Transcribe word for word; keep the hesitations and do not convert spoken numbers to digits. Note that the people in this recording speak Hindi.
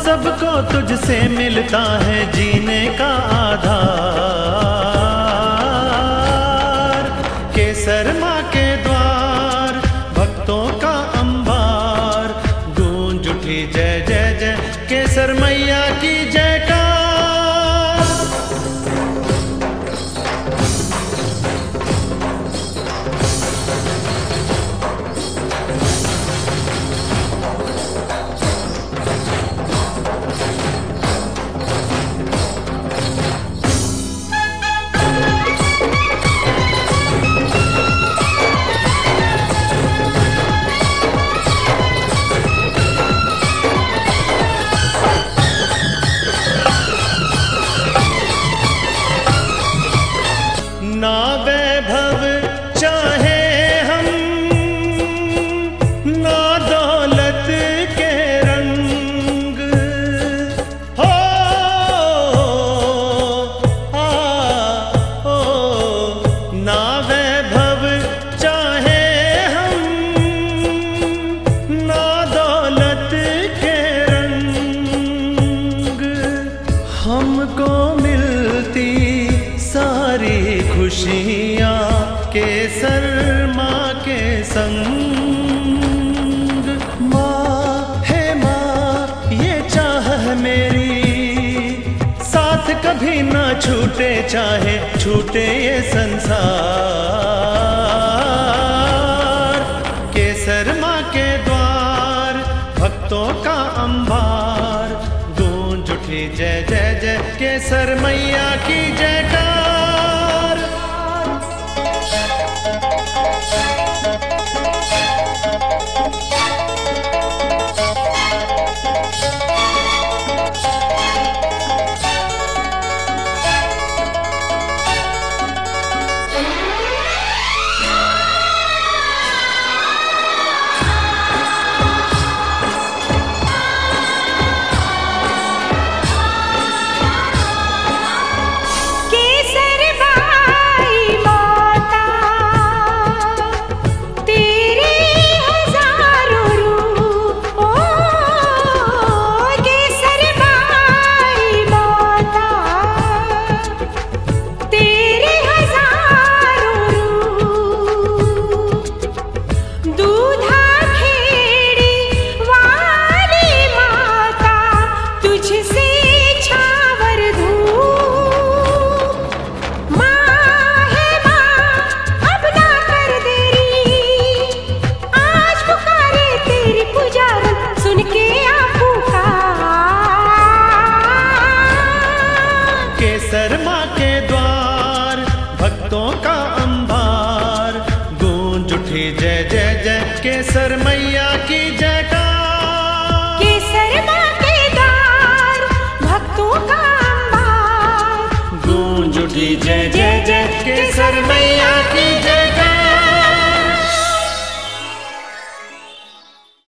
सबको तुझसे मिलता है जीने का आधार। केसर माँ के द्वार भक्तों का अंबार, गूंज उठी जय जय जय केसर मैया की जयकार। ना वैभव चाहे हम, ना दौलत के रंग हो, आ, ओ, ना वैभव चाहे हम, ना दौलत के रंग, हमको मिलती सारी खुशियाँ केसर माँ के संग। माँ है माँ ये चाह है मेरी, साथ कभी ना छूटे चाहे छूटे ये संसार। केसर माँ के द्वार भक्तों का अंबार, गूंज उठी जय जय जय केसर मैया की जयकार। केसर माँ के द्वार भक्तों का अंबार, गूंज उठी जय जय जय केसर मैया की जय।